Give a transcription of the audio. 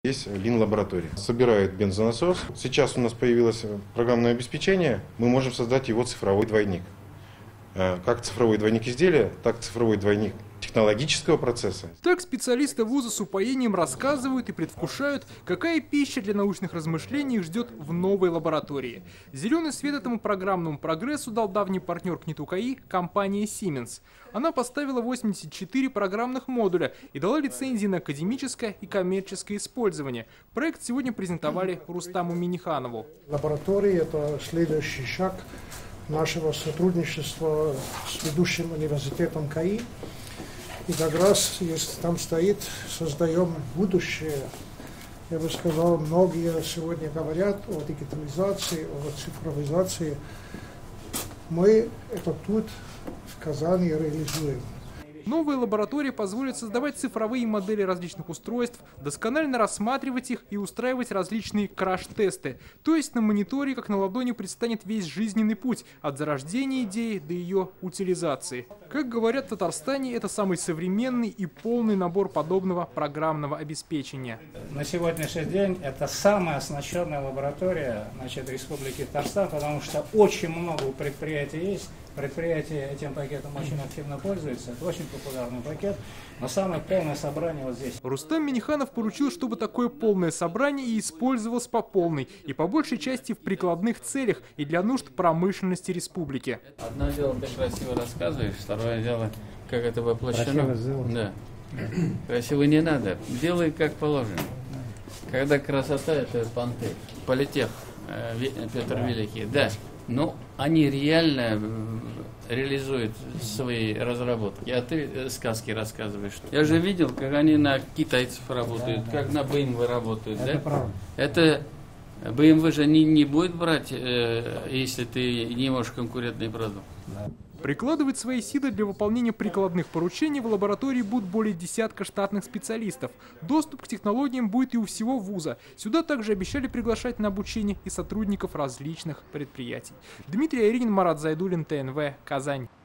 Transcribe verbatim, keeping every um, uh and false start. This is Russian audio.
Есть лин-лаборатория. Собирает бензонасос. Сейчас у нас появилось программное обеспечение. Мы можем создать его цифровой двойник. Как цифровой двойник изделия, так цифровой двойник технологического процесса. Так специалисты вуза с упоением рассказывают и предвкушают, какая пища для научных размышлений их ждет в новой лаборатории. Зеленый свет этому программному прогрессу дал давний партнер КНИТ УКАИ – компания Siemens. Она поставила восемьдесят четыре программных модуля и дала лицензии на академическое и коммерческое использование. Проект сегодня презентовали Рустаму Миниханову. Лаборатория – это следующий шаг нашего сотрудничества с ведущим университетом КАИ. И как раз, если там стоит, создаем будущее. Я бы сказал, многие сегодня говорят о дигитализации, о цифровизации. Мы это тут, в Казани, реализуем. Новая лаборатория позволит создавать цифровые модели различных устройств, досконально рассматривать их и устраивать различные краш-тесты. То есть на мониторе, как на ладони, предстанет весь жизненный путь от зарождения идеи до ее утилизации. Как говорят в Татарстане, это самый современный и полный набор подобного программного обеспечения. На сегодняшний день это самая оснащенная лаборатория, значит, Республики Татарстан, потому что очень много предприятий есть. Предприятие этим пакетом очень активно пользуется. Это очень популярный пакет, но самое полное собрание вот здесь. Рустам Миниханов поручил, чтобы такое полное собрание и использовалось по полной, и по большей части в прикладных целях и для нужд промышленности республики. Одно дело, ты красиво рассказываешь, второе дело, как это воплощено. Да. Красиво не надо, делай как положено. Когда красота, это понты. Политех, Петр Великий, да. Но они реально реализуют свои разработки. А ты сказки рассказываешь. Я же видел, как они на китайцев работают, как на бэ эм вэ работают. Это да? Правда. Это бэ эм вэ же не, не будет брать, э, если ты не можешь конкурентный продукт. Прикладывать свои силы для выполнения прикладных поручений в лаборатории будут более десятка штатных специалистов. Доступ к технологиям будет и у всего вуза. Сюда также обещали приглашать на обучение и сотрудников различных предприятий. Дмитрий Айрин, Марат Зайдуллин, тэ эн вэ, Казань.